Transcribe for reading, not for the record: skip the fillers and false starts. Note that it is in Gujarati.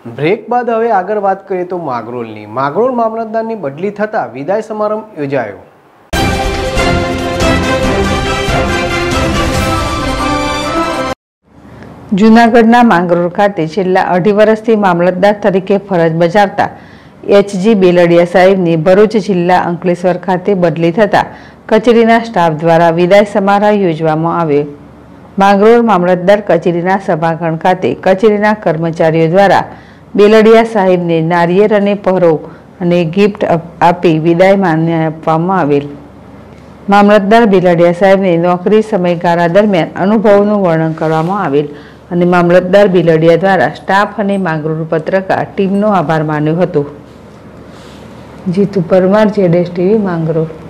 બ્રેક બાદ હવે આગળ વાત કરીએ તો માંગરોળની મામલતદારની બદલી થતાં વિદાય સમારંભ યોજાયો। જૂનાગઢના માંગરોળ ખાતે છેલ્લા 2.5 વર્ષથી મામલતદાર તરીકે ફરજ બજાવતા એચ.જી. બેલડિયા સાહેબની ભરૂચ જિલ્લા અંકલેશ્વર ખાતે બદલી થતાં કચેરીના સ્ટાફ દ્વારા વિદાય સમારોહ યોજવામાં આવ્યો। માંગરોળ મામલતદાર કચેરીના સભાખંડ ખાતે કચેરીના કર્મચારીઓ દ્વારા બેલડિયા સાહેબને નારિયેળ અને પહોરો અને ગિફ્ટ આપી વિદાય માન્ય આપવામાં આવેલ। મામલતદાર બેલડિયા સાહેબને નોકરી સમયગાળા દરમિયાન અનુભવોનું વર્ણન કરવામાં આવેલ અને મામલતદાર બેલડિયા દ્વારા સ્ટાફ અને માંગરોળ પત્રકાર ટીમનો આભાર માન્યો હતો। જીતુ પરમાર, ZSTV માંગરોળ।